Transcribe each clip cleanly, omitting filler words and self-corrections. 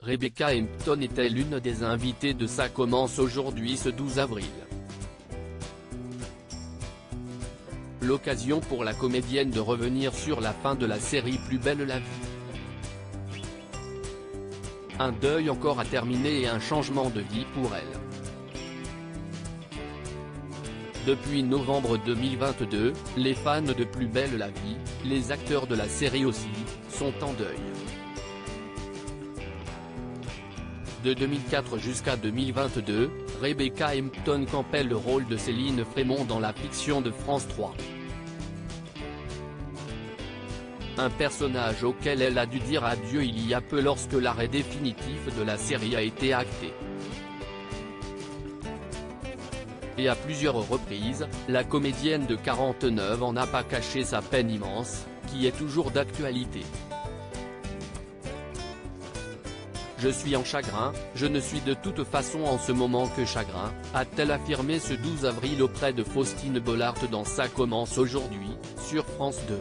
Rebecca Hampton était l'une des invitées de Ça commence aujourd'hui ce 12 avril. L'occasion pour la comédienne de revenir sur la fin de la série Plus belle la vie. Un deuil encore à terminer et un changement de vie pour elle. Depuis novembre 2022, les fans de Plus belle la vie, les acteurs de la série aussi, sont en deuil. De 2004 jusqu'à 2022, Rebecca Hampton campait le rôle de Céline Frémont dans la fiction de France 3. Un personnage auquel elle a dû dire adieu il y a peu lorsque l'arrêt définitif de la série a été acté. Et à plusieurs reprises, la comédienne de 49 ans n'a pas caché sa peine immense, qui est toujours d'actualité. Je suis en chagrin, je ne suis de toute façon en ce moment que chagrin, a-t-elle affirmé ce 12 avril auprès de Faustine Bollaert dans Ça commence aujourd'hui, sur France 2.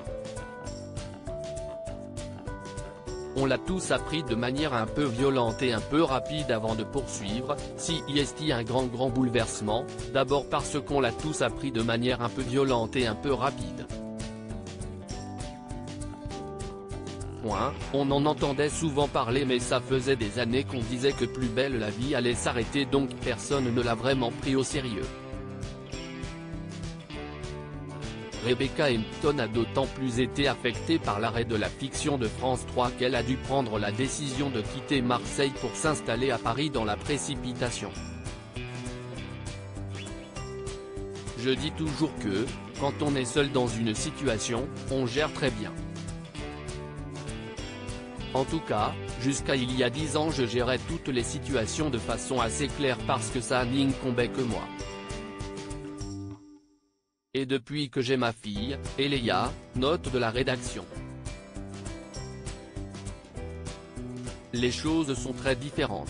On l'a tous appris de manière un peu violente et un peu rapide avant de poursuivre, si est un grand bouleversement, d'abord parce qu'on l'a tous appris de manière un peu violente et un peu rapide. On en entendait souvent parler mais ça faisait des années qu'on disait que Plus belle la vie allait s'arrêter donc personne ne l'a vraiment pris au sérieux. Rebecca Hampton a d'autant plus été affectée par l'arrêt de la fiction de France 3 qu'elle a dû prendre la décision de quitter Marseille pour s'installer à Paris dans la précipitation. Je dis toujours que, quand on est seul dans une situation, on gère très bien. En tout cas, jusqu'à il y a 10 ans je gérais toutes les situations de façon assez claire parce que ça n'incombait que moi. Et depuis que j'ai ma fille, Eléa, note de la rédaction. Les choses sont très différentes.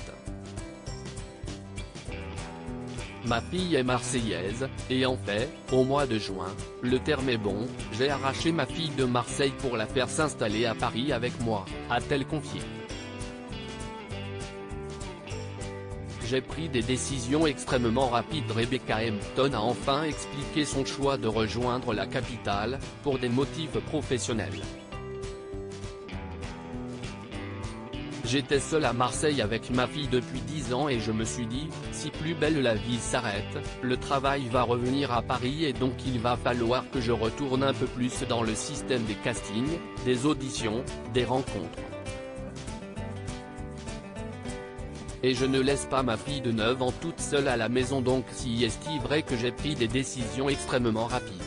Ma fille est marseillaise, et en fait, au mois de juin, le terme est bon, j'ai arraché ma fille de Marseille pour la faire s'installer à Paris avec moi, a-t-elle confié. J'ai pris des décisions extrêmement rapides. Rebecca Hampton a enfin expliqué son choix de rejoindre la capitale, pour des motifs professionnels. J'étais seul à Marseille avec ma fille depuis 10 ans et je me suis dit, si Plus belle la vie s'arrête, le travail va revenir à Paris et donc il va falloir que je retourne un peu plus dans le système des castings, des auditions, des rencontres. Et je ne laisse pas ma fille de 9 ans toute seule à la maison donc si est vrai que j'ai pris des décisions extrêmement rapides.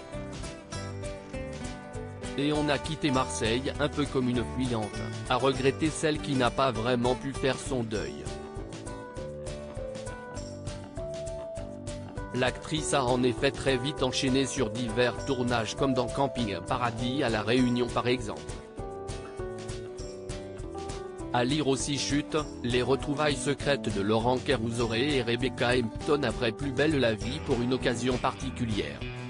Et on a quitté Marseille un peu comme une fuyante, à regretter celle qui n'a pas vraiment pu faire son deuil. L'actrice a en effet très vite enchaîné sur divers tournages comme dans Camping Paradis à La Réunion par exemple. À lire aussi Chute, les retrouvailles secrètes de Laurent Kérouzoré et Rebecca Hampton après Plus belle la vie pour une occasion particulière.